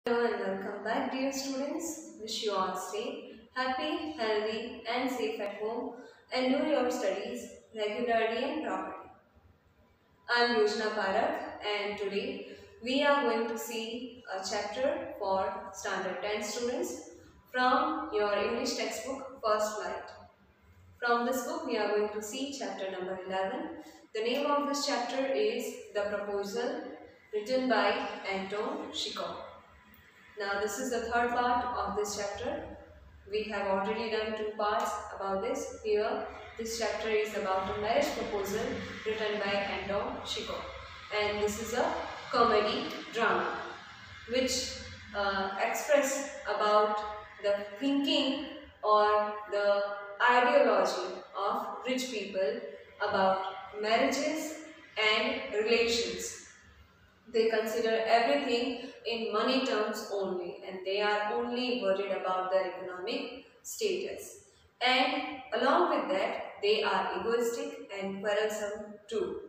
Hello and welcome back, dear students. Wish you all stay happy, healthy and safe at home and do your studies regularly and properly. I am Yojana Parak and today we are going to see a chapter for Standard 10 students from your English textbook First Light. From this book we are going to see chapter number 11. The name of this chapter is The Proposal, written by Anton Chekhov. Now this is the third part of this chapter. We have already done two parts about this. Here this chapter is about a marriage proposal written by Anton Chekhov, and this is a comedy drama which express about the thinking or the ideology of rich people about marriages and relations. They consider everything in money terms only, and they are only worried about their economic status. And along with that, they are egoistic and quarrelsome too.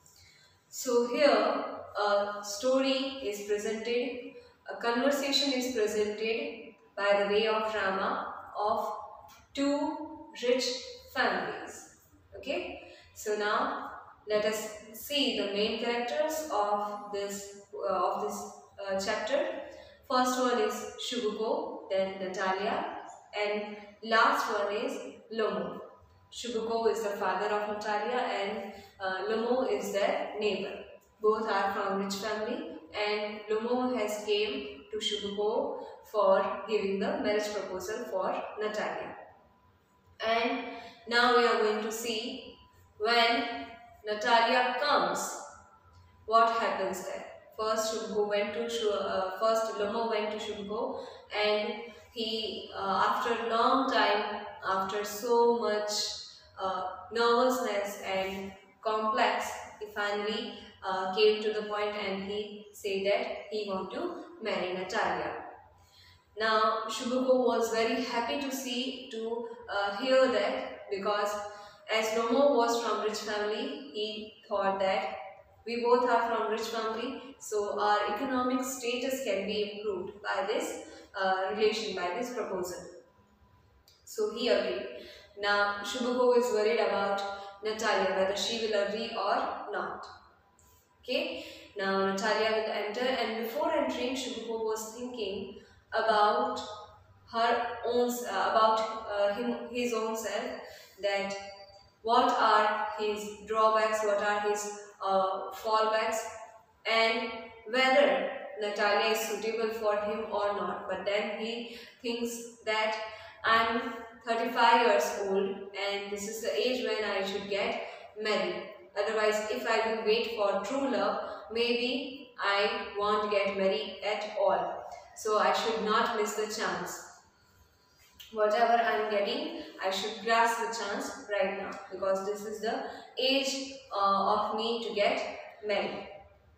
So here a story is presented, a conversation is presented by the way of drama of two rich families. Okay, so now let us see the main characters of this chapter. First one is Shubuko, then Natalia, and last one is Lomo. Shubuko is the father of Natalia and Lomo is their neighbor. Both are from rich family, and Lomo has came to Shubuko for giving the marriage proposal for Natalia. And now we are going to see when Natalia comes, what happens there. First Lomo went to Shubuko, and he after a long time, after so much nervousness and complex, he finally came to the point and he said that he want to marry Natalia. Now Shubuko was very happy to hear that, because as Lomo was from rich family, he thought that we both are from rich family, so our economic status can be improved by this relation, by this proposal. So he agreed. Now Shubuko is worried about Natalia, whether she will agree or not. Okay, now Natalia will enter, and before entering, Shubuko was thinking about her own, his own self, that what are his drawbacks, what are his fallbacks, and whether Natalia is suitable for him or not. But then he thinks that I'm 35 years old and this is the age when I should get married. Otherwise, if I will wait for true love, maybe I won't get married at all. So I should not miss the chance. Whatever I am getting, I should grasp the chance right now, because this is the age of me to get married.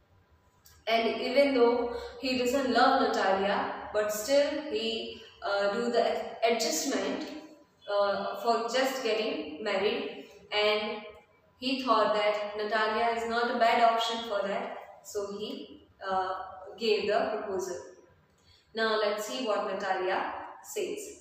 And even though he doesn't love Natalia, but still he do the adjustment for just getting married, and he thought that Natalia is not a bad option for that, so he gave the proposal. Now let's see what Natalia says.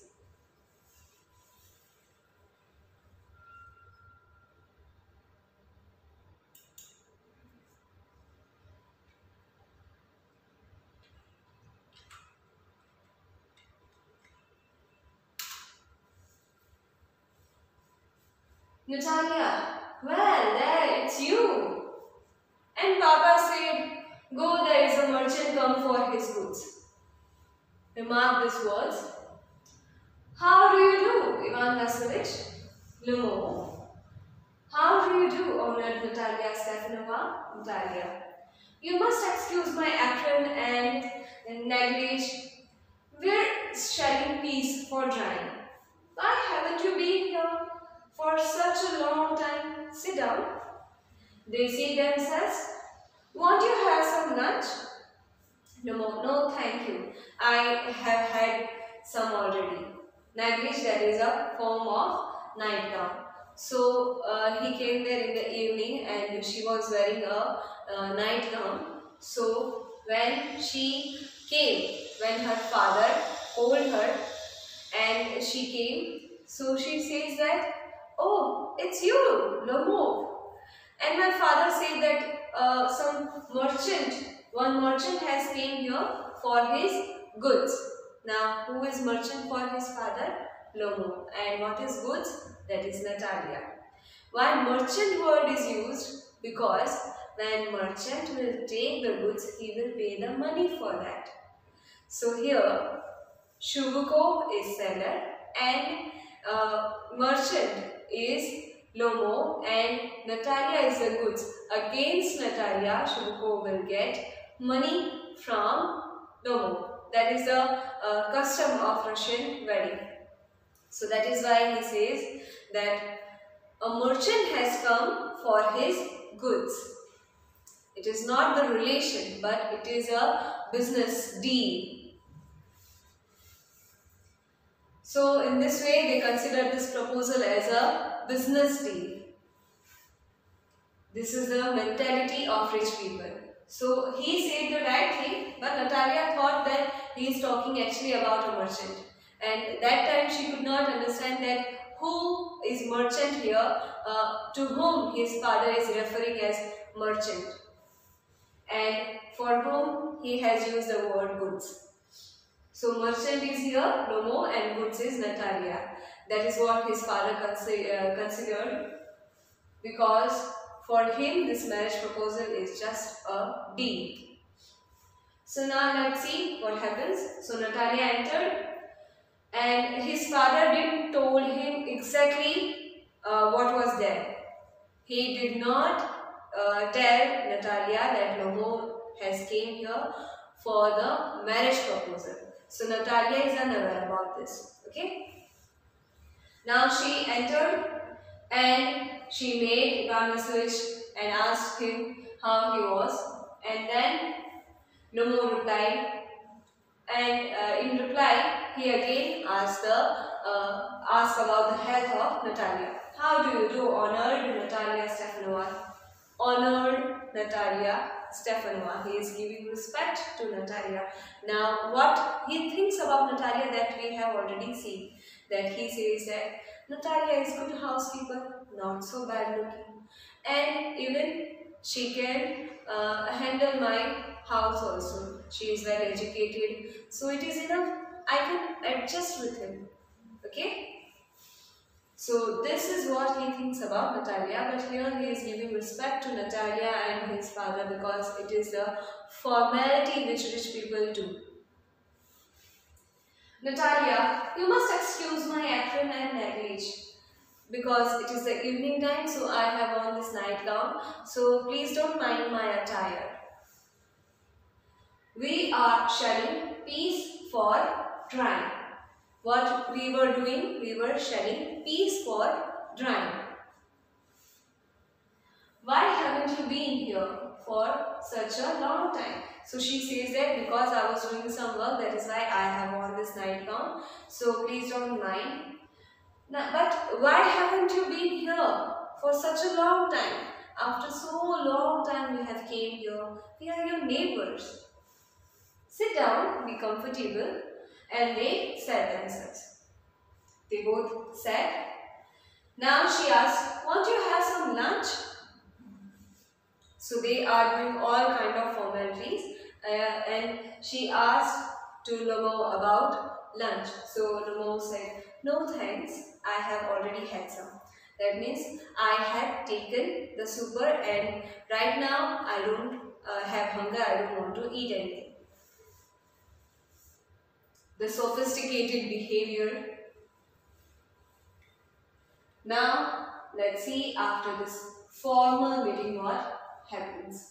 Natalia, well, there, it's you. And Papa said, go, there is a merchant come for his goods. Remark these words. How do you do, Ivan Vasilievich? Lomo. How do you do, honored Natalia Stefanova? Natalia. You must excuse my apron and negligee. We're shedding peas for drying. Why haven't you been here for such a long time? Sit down. They say themselves, won't you have some lunch? No, thank you. I have had some already. Negligee, that is a form of nightgown. So he came there in the evening and she was wearing a nightgown. So when she came when her father called her and she came. So she says that, "Oh, it's you, Lomo." And my father said that one merchant has came here for his goods. Now, who is merchant for his father? Lomo. And what is goods? That is Natalia. Why merchant word is used? Because when merchant will take the goods, he will pay the money for that. So here, Shubuko is seller and merchant is Lomo and Natalia is the goods. Against Natalia, Shubuko will get money from Lomo. That is the custom of Russian wedding. So that is why he says that a merchant has come for his goods. It is not the relation, but it is a business deal. So in this way, they consider this proposal as a business deal. This is the mentality of rich people. So he said the right thing, but Natalia thought that he is talking actually about a merchant. And that time she could not understand that who is merchant here, to whom his father is referring as merchant. And for whom he has used the word goods. So merchant is here, Lomo, and goods is Natalia. That is what his father considered, because for him this marriage proposal is just a deal. So now let's see what happens. So Natalia entered and his father didn't told him exactly what was there. He did not tell Natalia that Lomo has came here for the marriage proposal. So Natalia is unaware about this. Okay. Now she entered and she made Ivan Vasilievich and asked him how he was. And then Lomo replied. And in reply, he again asked about the health of Natalia. How do you do, honored Natalia Stefanova? Honored Natalia Stefanova. He is giving respect to Natalia. Now, what he thinks about Natalia that we have already seen. That he says that Natalia is good housekeeper, not so bad looking. And even she can handle my house also. She is well educated. So it is enough. I can adjust with him. Okay. So this is what he thinks about Natalia, but here he is giving respect to Natalia and his father because it is the formality which rich people do. Natalia, you must excuse my apron and negligee because it is the evening time, so I have on this nightgown, so please don't mind my attire. We are shedding peas for drying. What we were doing, we were shedding peas for drying. Why haven't you been here for such a long time? So she says that because I was doing some work, that is why I have on this nightgown. So please don't mind. Now, but why haven't you been here for such a long time? After so long time we have came here. We are your neighbors. Sit down, be comfortable, and they sat themselves. They both sat. Now she asked, "Won't you have some lunch?" So they are doing all kind of formalities, and she asked to Lomo about lunch. So Lomo said, "No thanks, I have already had some." That means I had taken the super and right now I don't have hunger, I don't want to eat anything. The sophisticated behavior. Now let's see after this formal meeting what happens.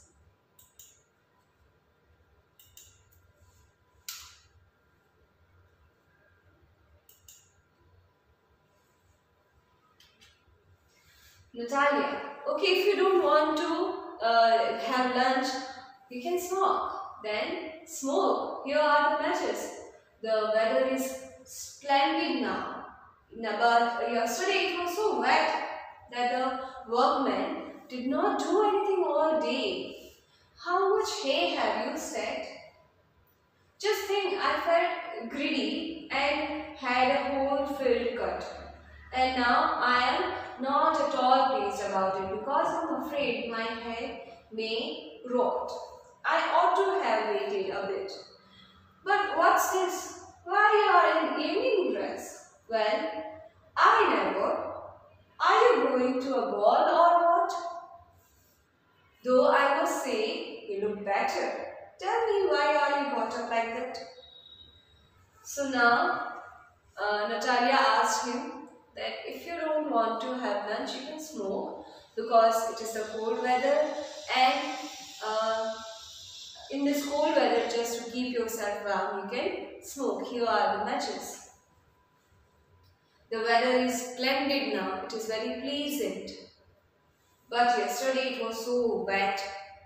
Natalia, okay, if you don't want to have lunch, you can smoke. Then smoke. Here are the matches. The weather is splendid now. But yesterday it was so wet that the workmen did not do anything all day. How much hay have you stacked? Just think, I felt greedy and had a whole filled cut. And now I am not at all pleased about it because I'm afraid my hair may rot. I ought to have waited a bit. But what's this? Why you are in evening dress? Well, I never. Are you going to a ball or what? Though I must say, you look better. Tell me why are you got up like that? So now, Natalia asked him that if you don't want to have lunch, you can smoke because it is the cold weather and in this cold weather, just to keep yourself warm, you can smoke. Here are the matches. The weather is splendid now. It is very pleasant. But yesterday it was so wet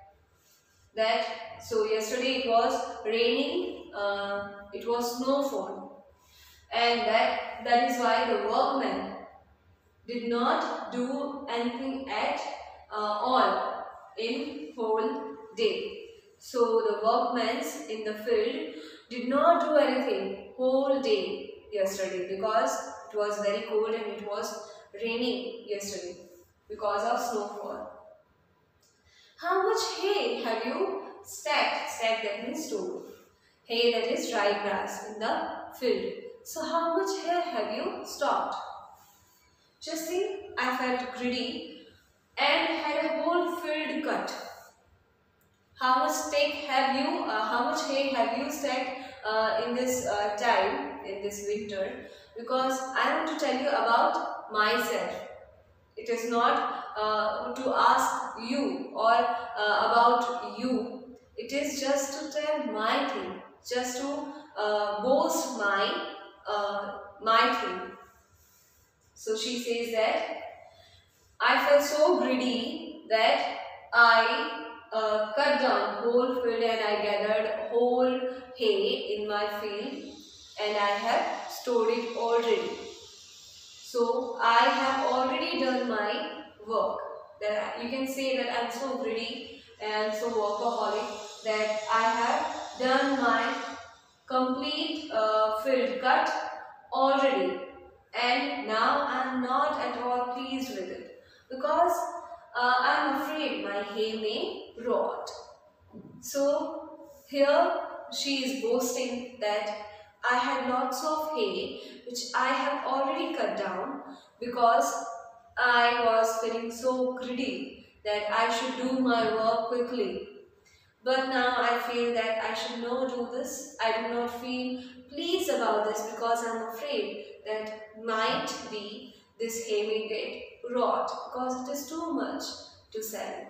so yesterday it was raining, it was snowfall, and that is why the workmen did not do anything at all in whole day. So the workmen in the field did not do anything whole day yesterday because it was very cold and it was raining yesterday because of snowfall. How much hay have you stacked? Stacked, that means stored. Hay, that is dry grass in the field. So how much hay have you stocked? Just think, I felt greedy and had a whole field cut. How much how much hay have you stacked in this time, in this winter? Because I want to tell you about myself. It is not to ask you or about you. It is just to tell my thing, just to boast my thing. So she says that I felt so greedy that I cut down whole field and I gathered whole hay in my field and I have stored it already. So I have already done my work. That you can say that I am so greedy and so workaholic that I have done my complete field cut already, and now I am not at all pleased with it because I am afraid my hay may rot. So here she is boasting that I had lots of hay which I have already cut down because I was feeling so greedy that I should do my work quickly. But now I feel that I should not do this. I do not feel pleased about this because I am afraid that might be this hay may get rot because it is too much to sell.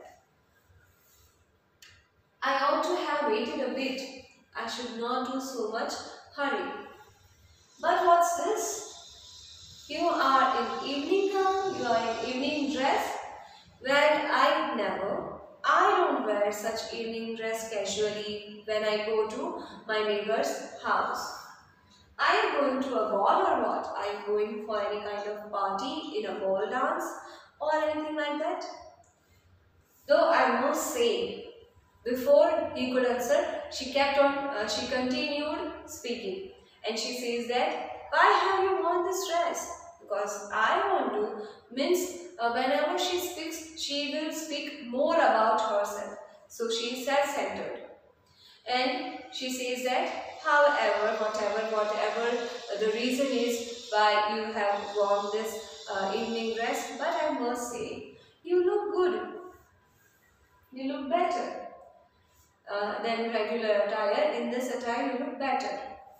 I ought to have waited a bit. I should not do so much hurry. But what's this? You are in evening gown, you are in evening dress. Well, I never. I don't wear such evening dress casually when I go to my neighbor's house. I am going to a ball or what? I am going for any kind of party in a ball dance or anything like that? Though I must say, before he could answer, she continued speaking. And she says that, why have you worn this dress? Because I want to, means whenever she speaks, she will speak more about herself. So she is self-centered. And she says that, however, whatever the reason is why you have worn this evening dress, but I must say, you look good. You look better than regular attire. In this attire, you look better.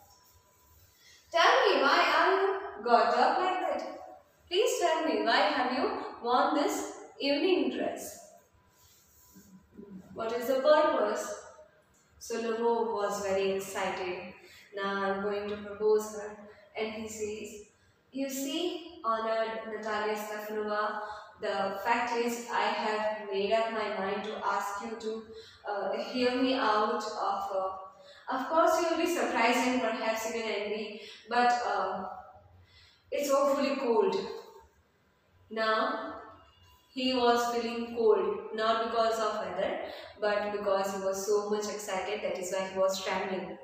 Tell me, why are you got up like that? Please tell me, why have you worn this evening dress? What is the purpose? So Lemo was very excited. Now I am going to propose her. And he says, you see, honored Natalia Stefanova, the fact is I have made up my mind to ask you to hear me out of course you will be surprised and perhaps even angry, but it's awfully cold. Now he was feeling cold, not because of weather, but because he was so much excited, that is why he was trembling.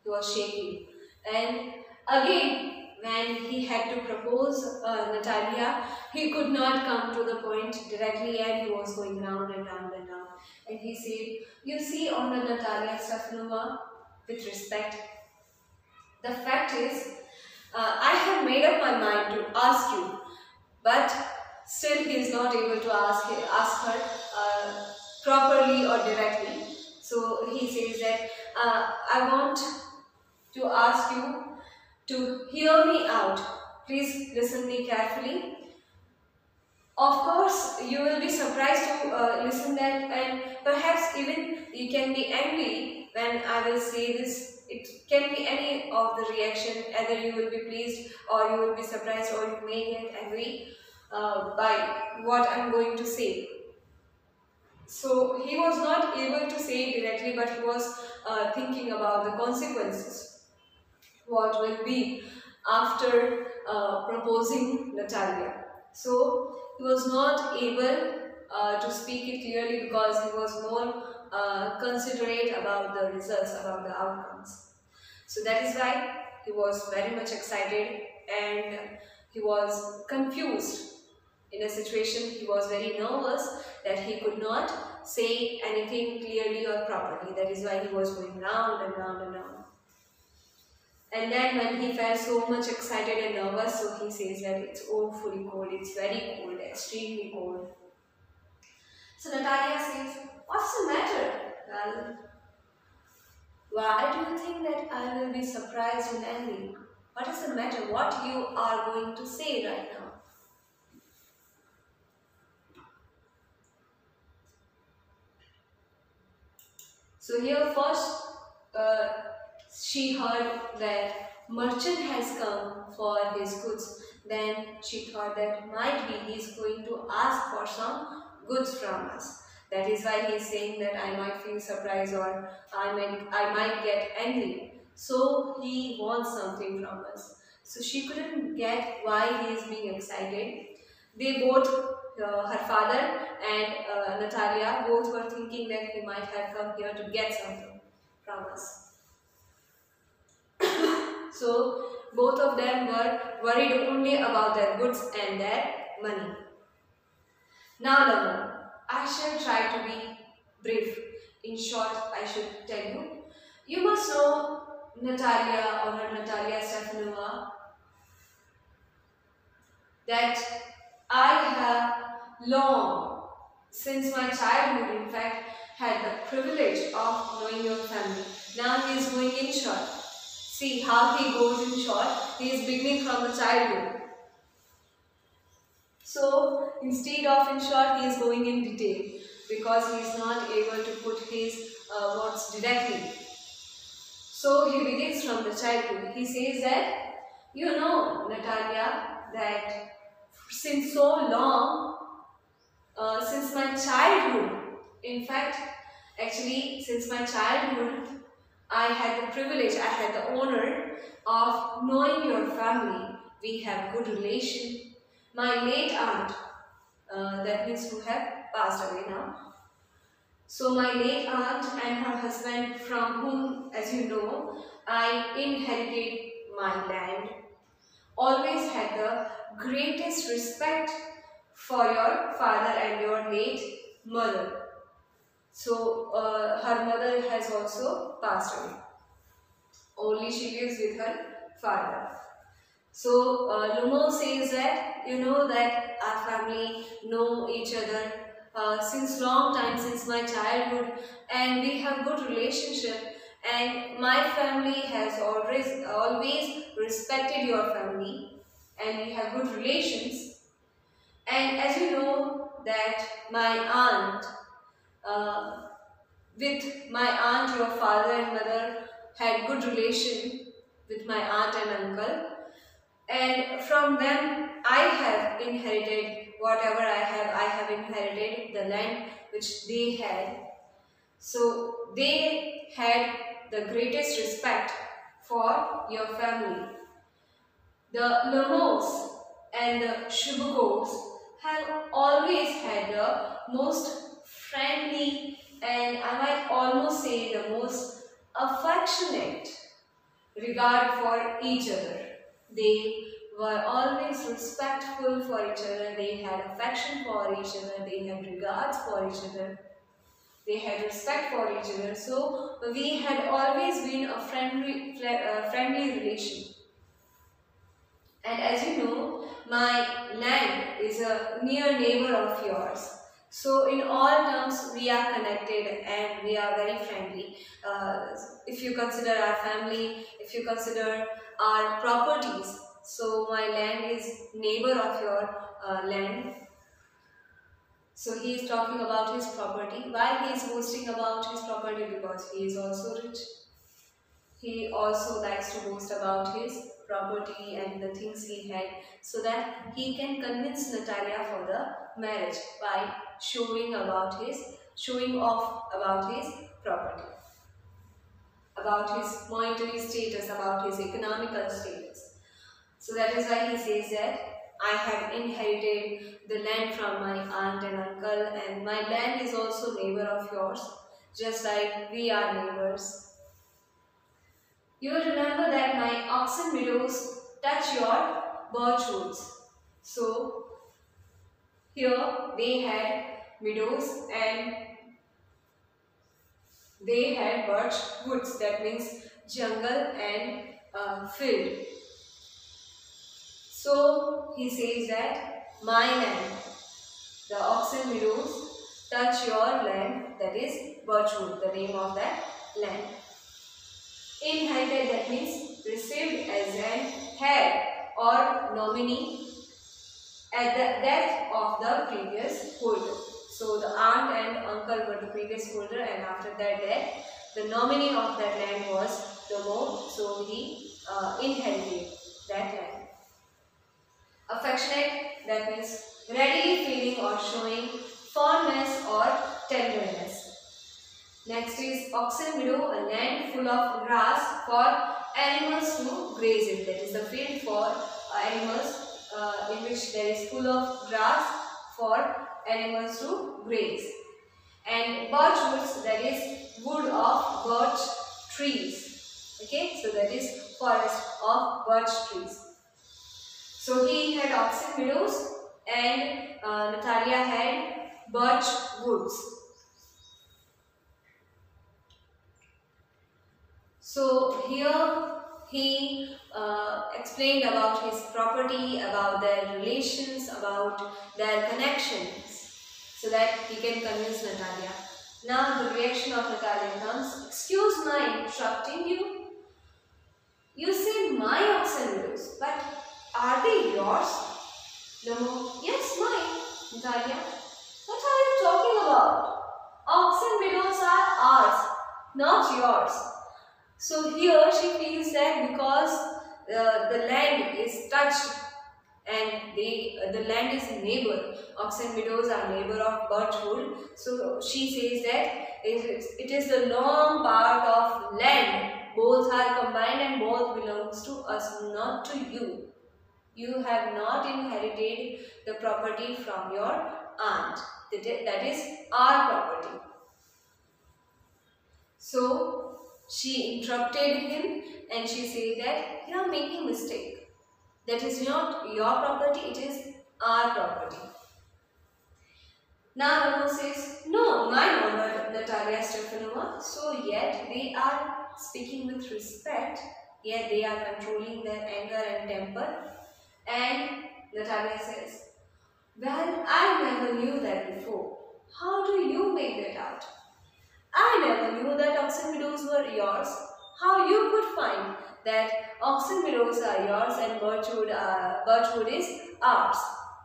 he was shaking. And again, when he had to propose Natalia, he could not come to the point directly, and he was going round and round and round. And he said, "You see, Honor Natalia Stefanova, with respect, the fact is, I have made up my mind to ask you, but still he is not able to ask her properly or directly. So he says that I want to ask you to hear me out. Please listen me carefully. Of course, you will be surprised to listen that, and perhaps even you can be angry when I will say this. It can be any of the reaction, either you will be pleased or you will be surprised or you may get angry by what I am going to say." So he was not able to say it directly, but he was thinking about the consequences. What will be after proposing Natalia. So he was not able to speak it clearly because he was more considerate about the results, about the outcomes. So that is why he was very much excited and he was confused. In a situation, he was very nervous that he could not say anything clearly or properly. That is why he was going round and round and round. And then when he felt so much excited and nervous, so he says that it's awfully cold, it's very cold, extremely cold. So Natalia says, "What's the matter? Well, why do you think that I will be surprised and angry? What is the matter? What you are going to say right now?" So here first she heard that merchant has come for his goods. Then she thought that might be he is going to ask for some goods from us. That is why he is saying that I might feel surprised or I might get angry. So he wants something from us. So she couldn't get why he is being excited. They both, her father and Natalia, both were thinking that he might have come here to get something from us. So both of them were worried only about their goods and their money. Now Lamon, I shall try to be brief. In short, I should tell you. You must know Natalia, or Natalia Stefanova, that I have long, since my childhood in fact, had the privilege of knowing your family. Now he is going in short. See how he goes in short. He is beginning from the childhood. So instead of in short, he is going in detail because he is not able to put his words directly. So he begins from the childhood. He says that, you know, Natalia, that since so long, since my childhood, in fact, actually since my childhood, I had the privilege, I had the honor of knowing your family. We have good relation. My late aunt, that means who have passed away now. So my late aunt and her husband, from whom, as you know, I inherited my land, always had the greatest respect for your father and your late mother. So her mother has also passed away. Only she lives with her father. So Lumo says that, you know, that our family know each other since long time, since my childhood, and we have good relationship, and my family has always respected your family, and we have good relations. And as you know that my aunt, with my aunt, your father and mother had good relation with my aunt and uncle, and from them I have inherited whatever I have inherited the land which they had. So they had the greatest respect for your family. The Lamos and the Shubukos have always had the most friendly, and I might almost say the most affectionate regard for each other. They were always respectful for each other. They had affection for each other. They had regards for each other. They had respect for each other. So we had always been a friendly relation. And as you know, my land is a near neighbor of yours. So in all terms, we are connected and we are very friendly. If you consider our family, if you consider our properties, so my land is neighbor of your land. So he is talking about his property. Why he is boasting about his property? Because he is also rich. He also likes to boast about his property and the things he had, so that he can convince Natalia for the marriage by showing off about his property, about his monetary status, about his economical status. So that is why he says that I have inherited the land from my aunt and uncle, and my land is also neighbor of yours, just like we are neighbors. You will remember that my oxen meadows touch your birch woods. So here they had meadows and they had birch woods, that means jungle and field. So he says that my land, the oxen meadows touch your land, that is birchwood, the name of that land. Inherited, that means received as an heir or nominee at the death of the previous holder. So the aunt and uncle were the previous holder, and after their death, the nominee of that land was the more, so he inherited that land. Affectionate, that means readily feeling or showing fondness or tenderness. Next is oxen meadow, a land full of grass for animals to graze in. That is the field for animals in which there is full of grass for animals to graze. And birch woods, that is wood of birch trees. Okay, so that is forest of birch trees. So he had oxen meadows and Natalia had birch woods. So here he explained about his property, about their relations, about their connections, so that he can convince Natalia. Now the reaction of Natalia comes, excuse my interrupting you. You say my oxen meadows, but are they yours? No. Yes, mine. Natalia, what are you talking about? Oxen meadows are ours, not yours. So here she feels that because the land is touched and the land is neighbor, oxen meadows are neighbor of birchwood. So she says that it is the long part of land. Both are combined and both belongs to us, not to you. You have not inherited the property from your aunt. That is our property. So she interrupted him and she said that you are making a mistake. That is not your property, it is our property. Now Ramo says, no, mine honor Natalia Stefanova. So yet they are speaking with respect, yet they are controlling their anger and temper. And Natalia says, well, I never knew that before. How do you make that out? I never knew that oxen meadows were yours. How you could find that oxen meadows are yours and birchwood is ours?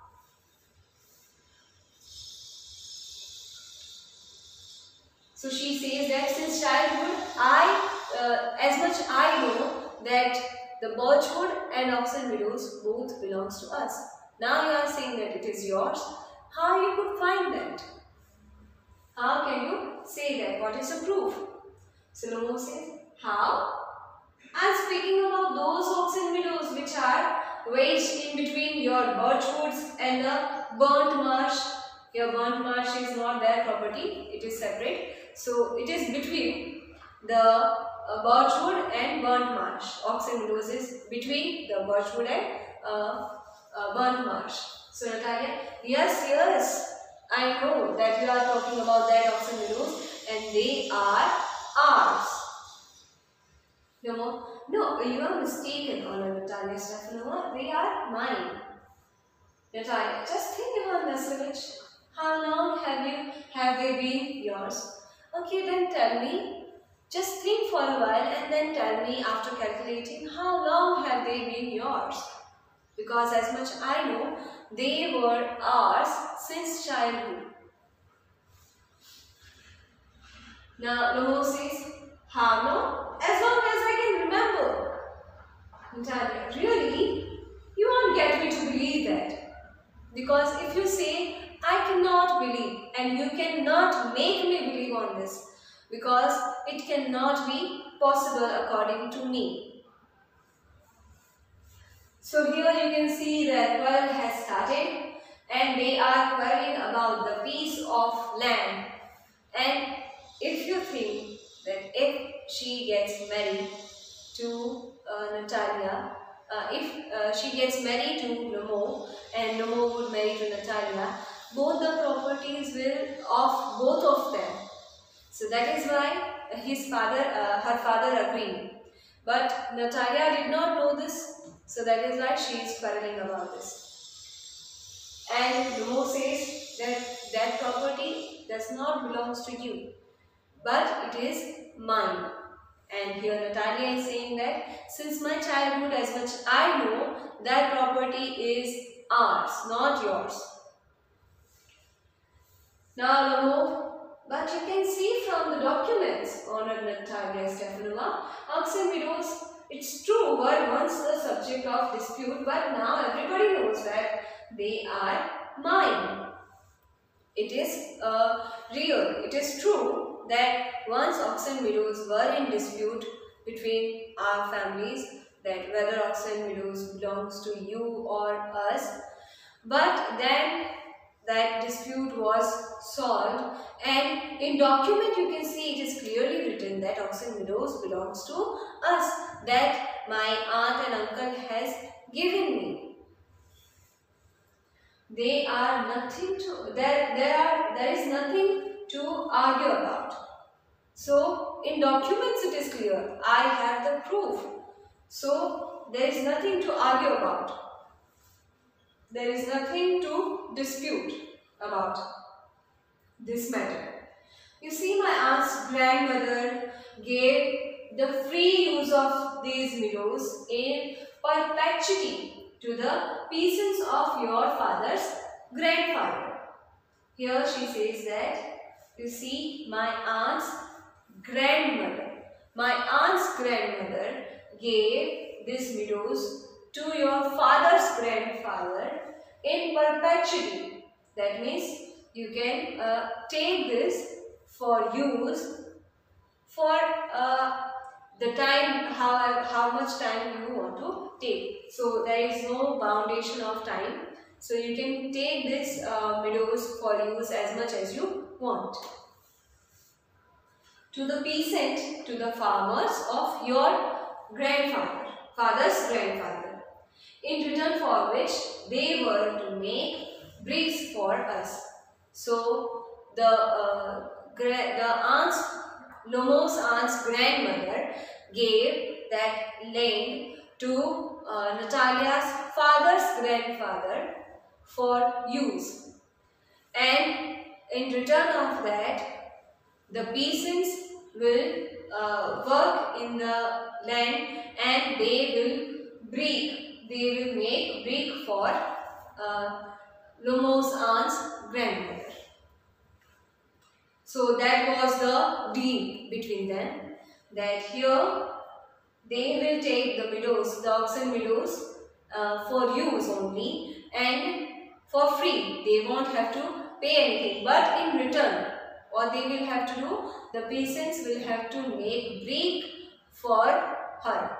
So she says that since childhood, as much I know that the birchwood and oxen meadows both belongs to us. Now you are saying that it is yours. How you could find that? How can you say that? What is the proof? So Ramo says, how? I am speaking about those oxen meadows which are wedged in between your birchwoods and the burnt marsh. Your burnt marsh is not their property, it is separate. So it is between the birchwood and burnt marsh. Oxen Meadows is between the birchwood and burnt marsh. So Natalia, yes, I know that you are talking about that Oxen Meadows and they are ours. No, you are mistaken, Honor Natalia Stefanova. They are mine. Natalia, just think about Nasevich. How long have they been yours? Okay, then tell me. Just think for a while and then tell me after calculating how long have they been yours? Because as much I know, they were ours since childhood. Now Lomo says, how long? As long as I can remember. Natalia, really? You won't get me to believe that. Because if you say, I cannot believe and you cannot make me believe on this because it cannot be possible according to me. So here you can see that quarrel has started and they are quarreling about the piece of land. And if you think that if she gets married to Natalia, if she gets married to Lomo and Lomo would marry to Natalia, both the properties will of both of them. So that is why her father agreed. But Natalia did not know this, so that is why she is quarreling about this. And Lomo says that that property does not belong to you, but it is mine. And here Natalia is saying that since my childhood, as much I know, that property is ours, not yours. Now Lomo, but you can see from the documents, Honored Natalia Stefanova, Oxen Meadows, it's true, were once the subject of dispute, but now everybody knows that they are mine. It is real, it is true that once Oxen Meadows were in dispute between our families, that whether Oxen Meadows belongs to you or us, but then that dispute was solved and in document you can see it is clearly written that Oxen Meadows belongs to us, that my aunt and uncle has given me. They are nothing to, there is nothing to argue about. So in documents it is clear, I have the proof. So there is nothing to argue about. There is nothing to dispute about this matter. You see, my aunt's grandmother gave the free use of these meadows in perpetuity to the peasants of your father's grandfather. Here she says that, you see, my aunt's grandmother gave these meadows to your father's grandfather in perpetuity. That means you can take this for use for the time, how much time you want to take. So there is no foundation of time. So you can take this meadows for use as much as you want. To the peasant, to the farmers of your father's grandfather, in return for which they were to make bricks for us. So the Lomo's aunt's grandmother gave that land to Natalia's father's grandfather for use, and in return of that, the peasants will work in the land and they will make brick for Lomo's aunt's grandmother. So that was the deal between them, that here they will take the meadows, the oxen meadows for use only and for free. They won't have to pay anything, but in return what they will have to do, the peasants will have to make brick for her.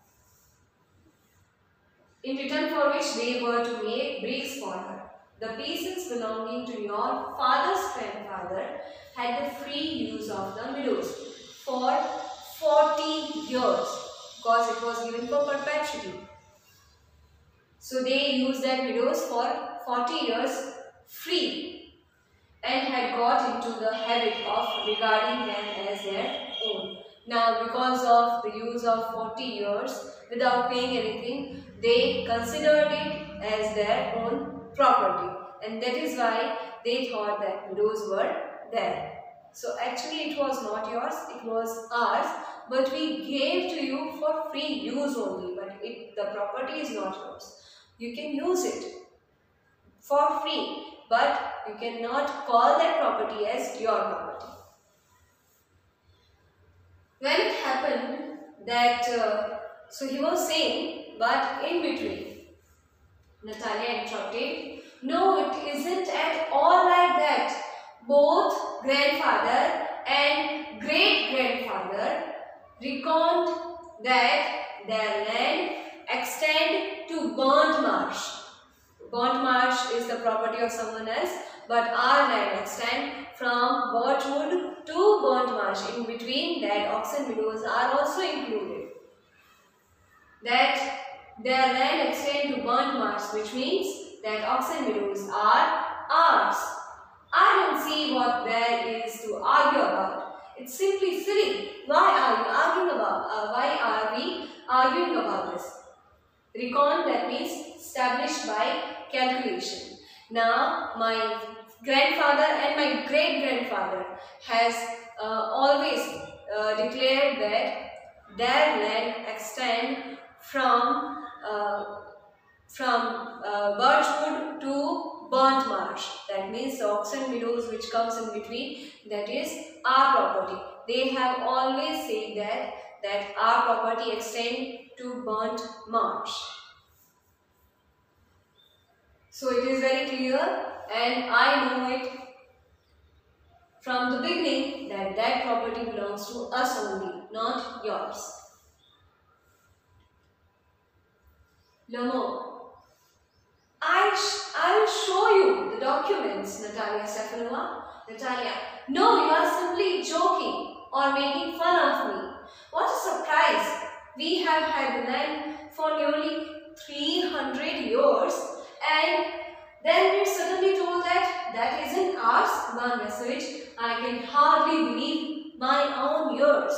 In return for which they were to make bricks for her. The peasants belonging to your father's grandfather had the free use of the meadows for 40 years because it was given for perpetuity. So they used that widows for 40 years free and had got into the habit of regarding them as their own. Now, because of the use of 40 years without paying anything, they considered it as their own property, and that is why they thought that widows were there. So actually it was not yours, it was ours, but we gave to you for free use only, but the property is not yours. You can use it for free, but you cannot call that property as your property. When it happened that, so he was saying, but in between, Natalia interrupted, no, it isn't at all like that. Both grandfather and great-grandfather reckoned that their land extend to Burnt Marsh. Burnt Marsh is the property of someone else, but our land extend from Birchwood to Burnt Marsh. In between that, Oxen Meadows are also included. That their land extend to Burnt Marsh, which means that Oxen Meadows are ours. I don't see what there is to argue about. It's simply silly. Why are we arguing about this? Reckoned, that means established by calculation. Now, my grandfather and my great-grandfather has always declared that their land extend from Birchwood to Burnt Marsh. That means the Oxen Meadows which comes in between, that is our property. They have always said that our property extend to Burnt Marsh. So it is very clear, and I know it from the beginning that property belongs to us only, not yours. Lamo, I'll show you the documents, Natalia Stefanova. Natalia, no, you are simply joking or making fun of me. What a surprise! We have had the land for nearly 300 years, and then we're suddenly told that isn't ours. Ivan Vasilievich, I can hardly believe my own ears.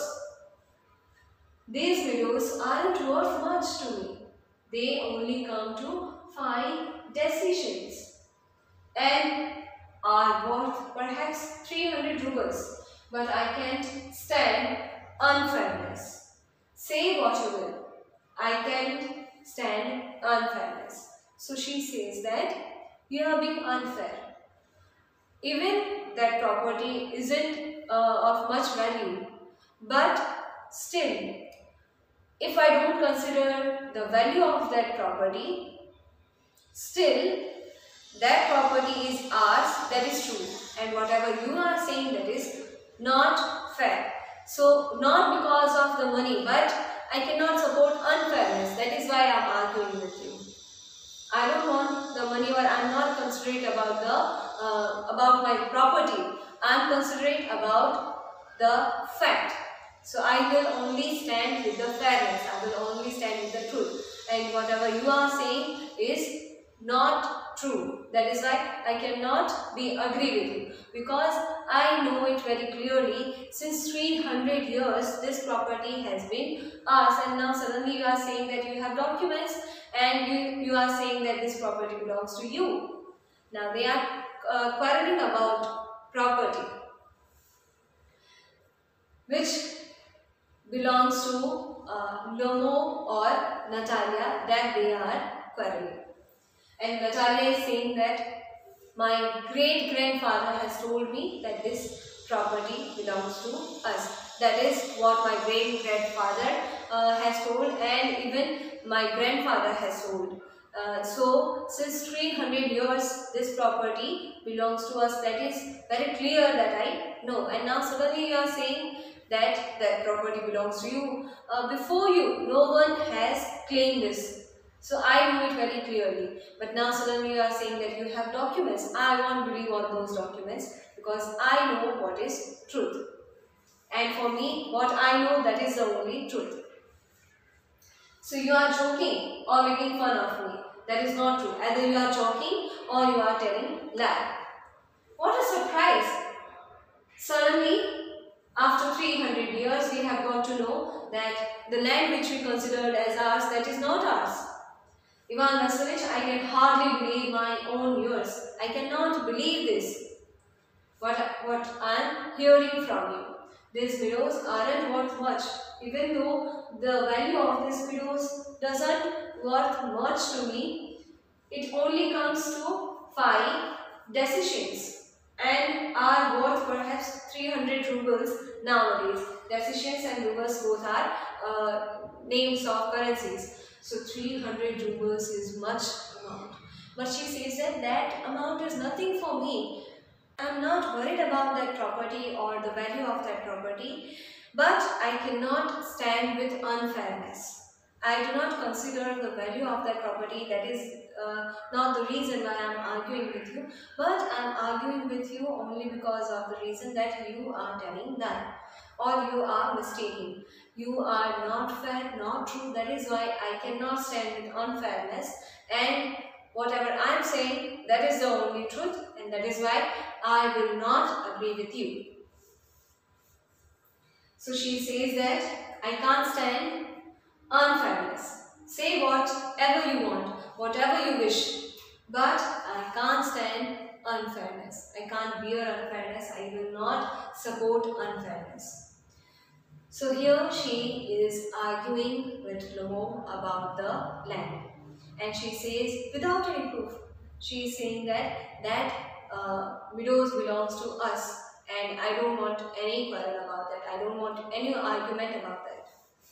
These meadows aren't worth much to me. They only come to 5 decisions and are worth perhaps 300 rubles. But I can't stand unfairness. Say what you will, I can't stand unfairness. So she says that you are being unfair. Even that property isn't of much value, but still, if I don't consider the value of that property, still that property is ours, that is true, and whatever you are saying, that is not fair. So not because of the money, but I cannot support unfairness. That is why I am arguing with you. I don't want the money, or I am not considerate about my property. I am considerate about the fact. So I will only stand with the fairness. I will only stand with the truth. And whatever you are saying is not true. That is why I cannot be agree with you, because I know it very clearly. Since 300 years this property has been ours, and now suddenly you are saying that you have documents and you are saying that this property belongs to you. Now they are quarreling about property which belongs to Lomo or Natalia, that they are quarreling. And Natalia is saying that my great-grandfather has told me that this property belongs to us. That is what my great-grandfather has told, and even my grandfather has told. So since 300 years this property belongs to us. That is very clear that I know. And now suddenly you are saying that that property belongs to you. Before you, no one has claimed this. So I know it very clearly. But now suddenly you are saying that you have documents. I won't believe on those documents, because I know what is truth. And for me, what I know, that is the only truth. So you are joking or making fun of me. That is not true. Either you are joking or you are telling lie. What a surprise! Suddenly, after 300 years, we have got to know that the land which we considered as ours, that is not ours. Ivan Vasilic, I can hardly believe my own ears. I cannot believe this. What I am hearing from you. These meadows aren't worth much. Even though the value of these meadows doesn't worth much to me, it only comes to 5 decisions and are worth perhaps 300 rubles nowadays. Decisions and rubles both are names of currencies. So 300 rubles is much amount. But she says that that amount is nothing for me. I am not worried about that property or the value of that property, but I cannot stand with unfairness. I do not consider the value of that property. That is not the reason why I am arguing with you, but I am arguing with you only because of the reason that you are telling lie or you are mistaking. You are not fair, not true. That is why I cannot stand with unfairness, and whatever I am saying, that is the only truth, and that is why I will not agree with you. So she says that I can't stand unfairness. Say whatever you want, whatever you wish, but I can't stand unfairness. I can't bear unfairness. I will not support unfairness. So here she is arguing with Lomo about the land, and she says without any proof. She is saying that meadows belongs to us, and I don't want any quarrel about that. I don't want any argument about that.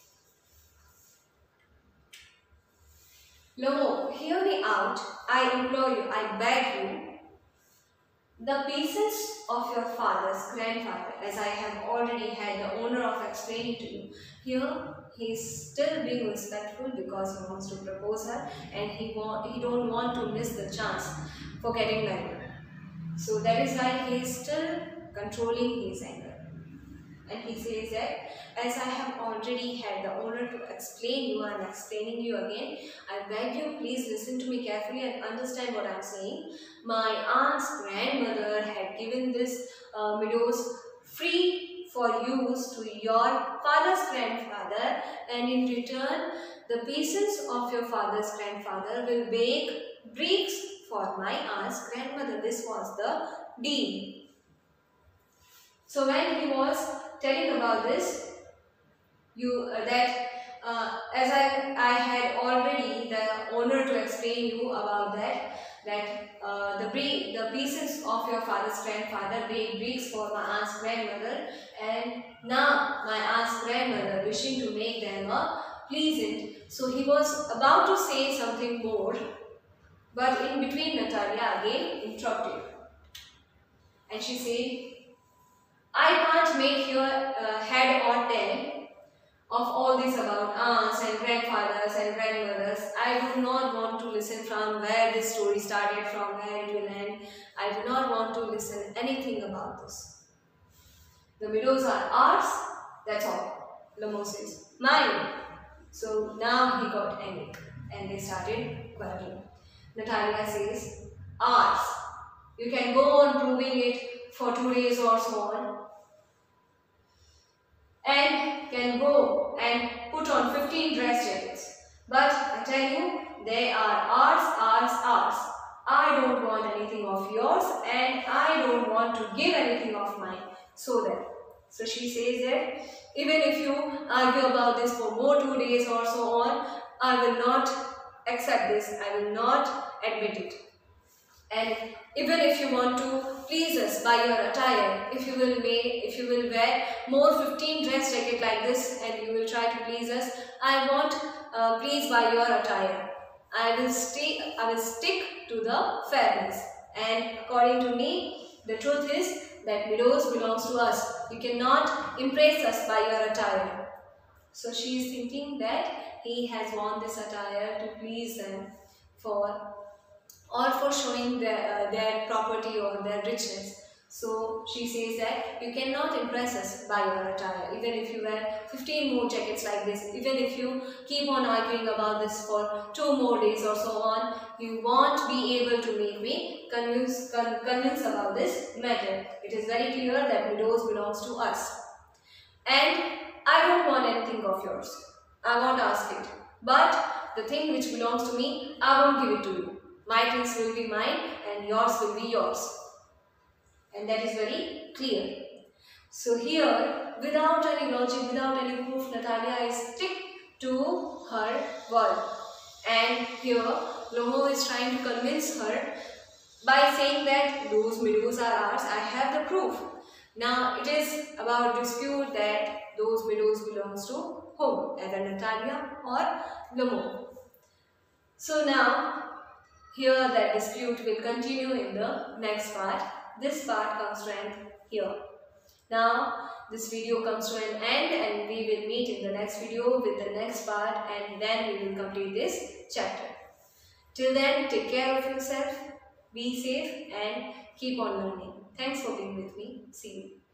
Lomo, hear me out. I implore you, I beg you. The pieces of your father's grandfather, as I have already had the honor of explaining to you, here he is still being respectful because he wants to propose her, and he don't want to miss the chance for getting married. So that is why he is still controlling his anger. And he says that as I have already had the honor to explain you and explaining you again, I beg you, please listen to me carefully and understand what I am saying. My aunt's grandmother had given this meadows free for use to your father's grandfather, and in return the pieces of your father's grandfather will bake bricks for my aunt's grandmother. This was the deal. So when he was telling about this, as I had already the honor to explain you about the pieces of your father's grandfather bake bricks for my aunt's grandmother, and now my aunt's grandmother wishing to make them pleasant. So he was about to say something more, but in between Natalia again interrupted, and she said, I can't make your head or tail of all this about aunts and grandfathers and grandmothers. I do not want to listen from where this story started, from where it will end. I do not want to listen anything about this. The meadows are ours, that's all. Lomo says, mine. So now he got angry and they started quarreling. Natalia says, ours. You can go on proving it for 2 days or so on, and can go and put on 15 dress jackets. But I tell you, they are ours, ours, ours. I don't want anything of yours, and I don't want to give anything of mine. So that. So she says that even if you argue about this for more 2 days or so on, I will not accept this. I will not admit it. And even if you want to please us by your attire, if you will wear more 15 dress jacket like this and you will try to please us, I won't please by your attire. I will stick to the fairness. And according to me, the truth is that meadows belongs to us. You cannot impress us by your attire. So she is thinking that he has worn this attire to please them for showing their property or their richness. So she says that you cannot impress us by your attire. Even if you wear 15 more jackets like this, even if you keep on arguing about this for 2 more days or so on, you won't be able to make me convince about this matter. It is very clear that Meadows belongs to us. And I don't want anything of yours. I won't ask it. But the thing which belongs to me, I won't give it to you. My things will be mine and yours will be yours. And that is very clear. So here, without any logic, without any proof, Natalia is stick to her word. And here, Lomo is trying to convince her by saying that those meadows are ours. I have the proof. Now it is about dispute that those meadows belongs to whom, either Natalia or Lomo. So now here that dispute will continue in the next part. This part comes to an end here. Now this video comes to an end and we will meet in the next video with the next part, and then we will complete this chapter. Till then, take care of yourself, be safe and keep on learning. Thanks for being with me. See you.